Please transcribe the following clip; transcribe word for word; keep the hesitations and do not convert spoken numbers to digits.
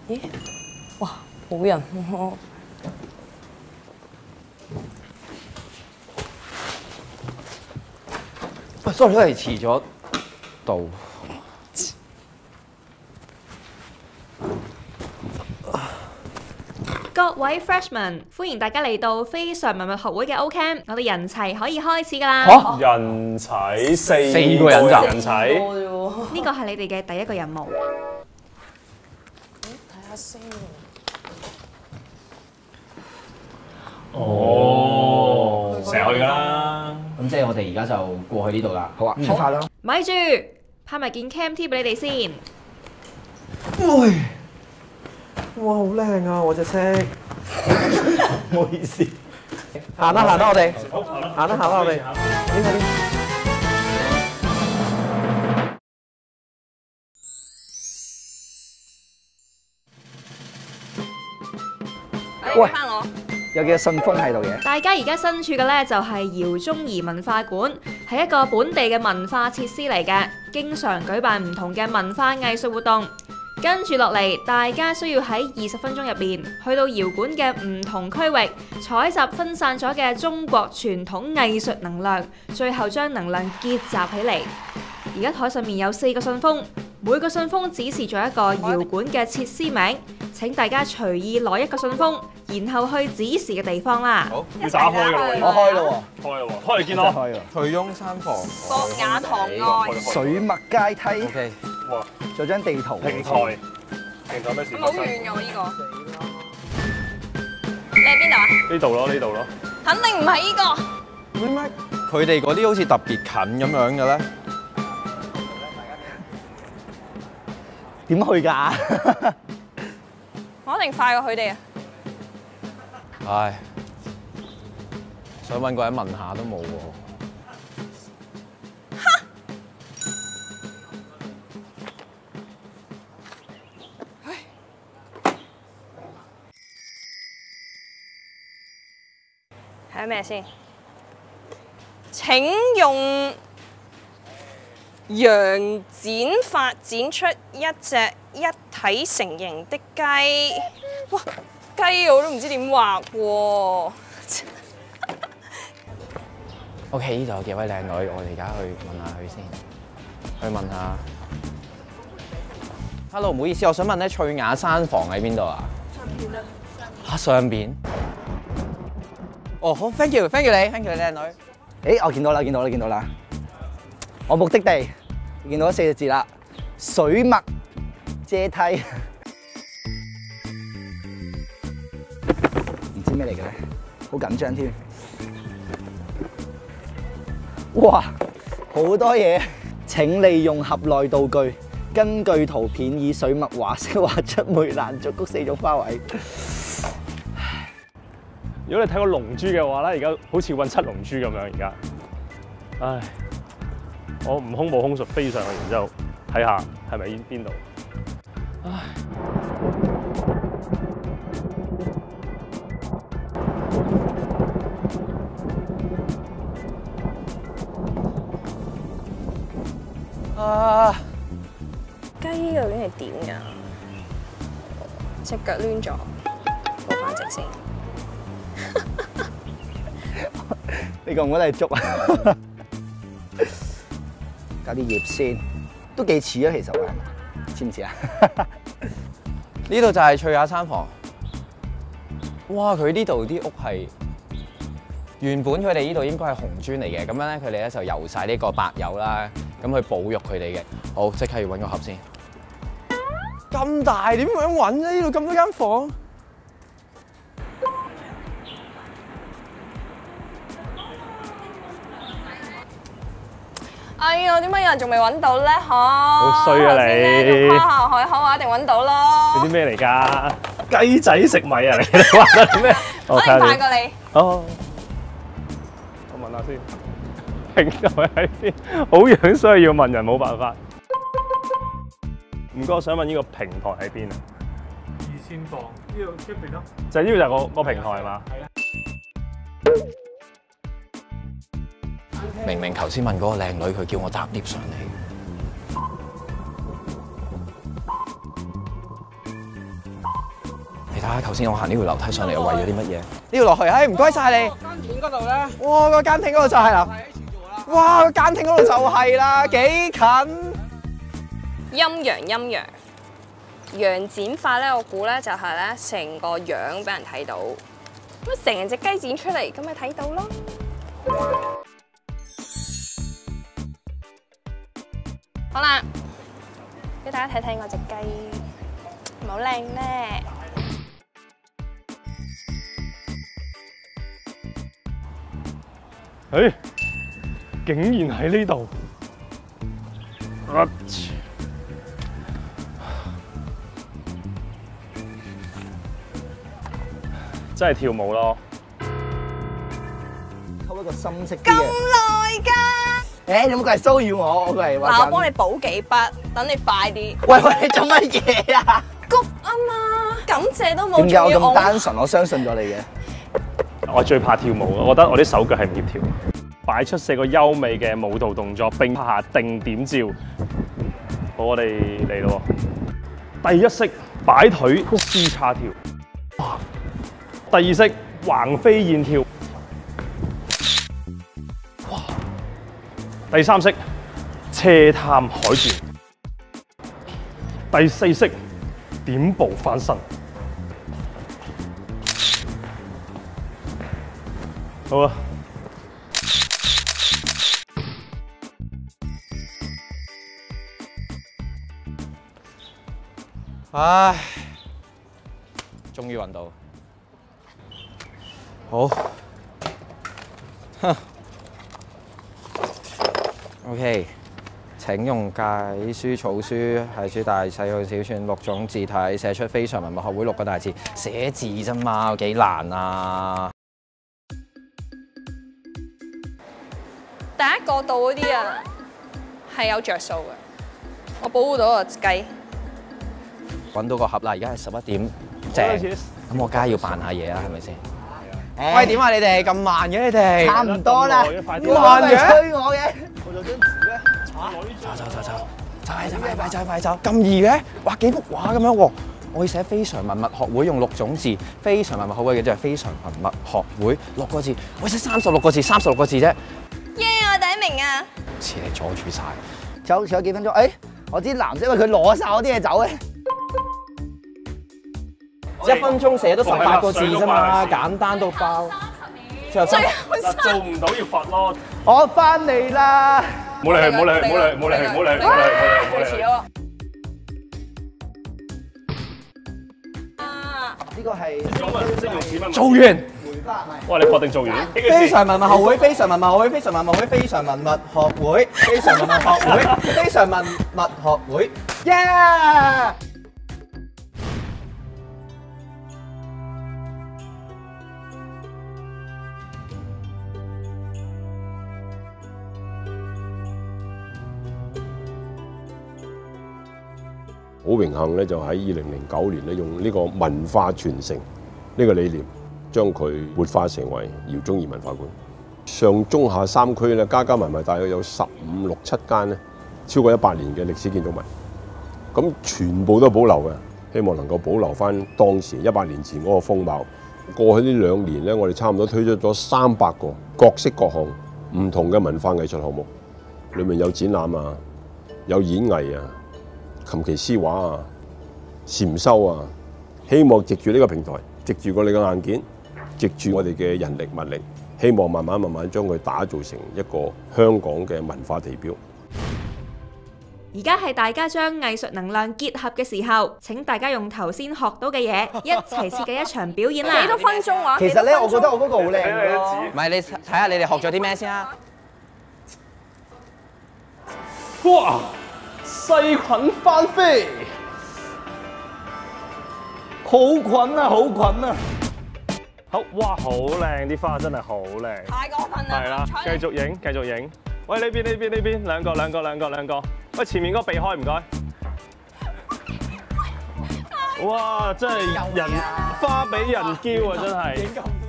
咦？哇，冇人喎！ 喂 ，sorry， 都係遲咗到。 各位 Freshman， 歡迎大家嚟到非常文物學會嘅 O Camp， 我哋人齊可以開始㗎啦。 嚇！人齊四四個人咋？ 人齊。 呢個係你哋嘅第一個任務。 睇下先。 哦，成日去㗎啦。 咁即係我哋而家就過去呢度啦。好啊，出發啦！ 咪住，派埋件 Cam T 俾你哋先。 喂！哇，好靚啊！我隻色，唔好意思。行啦行啦，我哋行啦行啦，我哋快啲快啲。 喂，翻我。 有幾個信封喺度嘅。 大家而家身處嘅呢，就係饒宗頤文化館，係一個本地嘅文化設施嚟嘅，經常舉辦唔同嘅文化藝術活動。跟住落嚟，大家需要喺二十分鐘入邊去到窯館嘅唔同區域，採集分散咗嘅中國傳統藝術能量，最後將能量結集起嚟。而家台上面有四個信封，每個信封指示咗一個窯館嘅設施名。請大家隨意攞一個信封，然後去指示嘅地方啦。 好，要打開㗎喎。 我開咯開啦喎，開嚟見我。 開啦。 退翁山房。 博雅堂外。 水墨階梯。 OK。 哇！ 仲有張地圖。 平台。平台咩事？ 好遠㗎喎呢個。你喺邊度啊？ 呢度咯，呢度咯。 肯定唔係呢個。 點解佢哋嗰啲好似特別近咁樣嘅咧？ 點去㗎？ 我一定快過佢哋啊！ 唉，想揾個人問下都冇喎。 睇咩先？請用羊剪法剪出一隻一體成型的雞。哇！雞我都唔知點畫喎。 OK， 呢度有幾位靚女，我哋而家去問下佢先。去問下。Hello， 唔好意思，我想問咧，翠雅山房喺邊度啊？上邊啊。嚇，上邊？哦，好 ，thank you，thank you 你 ，thank you 你靚女。 誒，我見到啦，見到啦，見到啦。我目的地見到四個字啦，水墨階梯。唔知咩嚟嘅咧，好緊張添。哇，好多嘢！請利用盒內道具，根據圖片以水墨畫色畫出梅蘭竹菊四種花卉。 如果你睇過《龍珠》嘅話咧，而家好似揾七龍珠咁樣而家。唉，我悟空冇空術飛上去，然之後睇下係咪邊度。唉。 啊！ 雞究竟係點㗎？隻腳攣咗，攞翻直先。 你覺唔覺得係竹啊？加啲葉先，都幾似啊，其實係嘛？似唔似啊？ 呢度就係翠雅山房。哇！佢呢度啲屋係原本佢哋呢度應該係紅磚嚟嘅，咁樣咧佢哋咧就油晒呢個白油啦，咁去保育佢哋嘅。好，即刻要揾個盒先。咁大點樣揾咧？呢度咁多間房。 哎呀，點解有人仲未揾到咧？嚇！ 好衰啊你！ 誇下海口話一定揾到咯。 你啲咩嚟㗎？雞仔食米啊！你你話得咩？ 我一定快過你。 哦，我問下先，平台喺邊？好樣衰要問人，冇辦法。唔該，我想問呢個平台喺邊啊？ 二線房呢度出邊咯。 就係呢度就係個個平台係嘛？ 明明頭先問嗰個靚女，佢叫我搭 lift 上嚟。 睇下頭先我行呢條樓梯上嚟，我為咗啲乜嘢？呢條落去，唉，唔該晒你。 間艇嗰度咧， 哇，個間艇嗰度就係啦。哇，個間艇嗰度就係啦，幾近。 陰陽陰陽，陽剪法咧，我估咧就係咧成個樣俾人睇到，咁成隻雞剪出嚟，咁咪睇到咯。好啦，俾大家睇睇我隻雞，唔好靚咩？ 誒，竟然喺呢度！啊！真係跳舞咯！ 溝一個深色啲咁嘅。 耐㗎！ 誒，你冇過嚟騷擾我，我過嚟話。 嗱，我幫你補幾筆，等你快啲。 喂喂，你做乜嘢啊？ 谷啊嘛，感謝都冇。 點解我咁仲要單純？我相信咗你嘅。 我最怕跳舞，我覺得我啲手腳係唔協調。擺出四個優美嘅舞蹈動作，並拍下定點照。好，我哋嚟咯。第一式擺腿絲叉跳。哇！第二式橫飛燕跳。哇！第三式斜探海轉。第四式點步翻身。好啊！ 唉，終於揾到。好。哼。OK， 請用解書草書係書大細號小串六種字體寫出非常文物學會六個大字。寫字啫嘛，有幾難啊？ 第一個到嗰啲啊，係有着數嘅。我保護到個雞。 揾到個盒啦，而家係十一點正，咁我梗係要扮下嘢啦，係咪先？喂，點啊？你哋咁慢嘅你哋？ 差唔多啦， 慢嘅。 催我嘅。我就張紙咧。 走走走走，就係就快快走快走，咁易嘅？哇，幾幅畫咁樣喎！我要寫非常文物學會用六種字，非常文物學會嘅就係非常文物學會六個字，我寫三十六個字，三十六個字啫。 耶！我第一名啊！ 似你阻住晒。 仲有仲有幾分鐘？誒，我知藍色，因為佢攞晒我啲嘢走嘅。 一分鐘寫得十八個字啫嘛，簡單到爆。最後最後嗱，做唔到要罰咯。 我翻嚟啦！ 冇理佢，冇理佢，冇理佢，冇理佢，冇理佢，冇理佢，冇理佢，冇理佢。 遲咗。 呢個係中文識用紙文。 做完。 梅花係。 哇！你確定做完？ 非常文物學會，非常文物學會，非常文物學會，非常文物學會，非常文物學會，非常文物學會，耶！ 好榮幸咧，就喺二零零九年咧，用呢個文化傳承呢個理念，將佢活化成為饒宗頤文化館。上中下三區咧，加加埋埋大約有十五六七間咧，超過一百年嘅歷史建築物，咁全部都保留嘅。希望能夠保留翻當時一百年前嗰個風貌。過去呢兩年咧，我哋差唔多推出咗三百個各式各項唔同嘅文化藝術項目，裏面有展覽啊，有演藝啊。琴棋書畫啊、禪修啊，希望藉住呢個平台，藉住我哋嘅硬件，藉住我哋嘅人力物力，希望慢慢慢慢將佢打造成一個香港嘅文化地標。 而家係大家將藝術能量結合嘅時候，請大家用頭先學到嘅嘢一齊設計一場表演啦！ 幾多分鐘話？ 其實咧，我覺得我嗰個好靚咯。 唔係，你睇下你哋學咗啲咩先啊？ 哇！細菌翻飛， 好菌啊，好菌啊！ 好哇，好靚，啲花真係好靚。 太過分啦！ 係啦，繼續影，繼續影。喂，呢邊呢邊呢邊，兩個兩個兩個兩個。喂，前面嗰個避開唔該。哇！真係人花比人嬌啊，真係。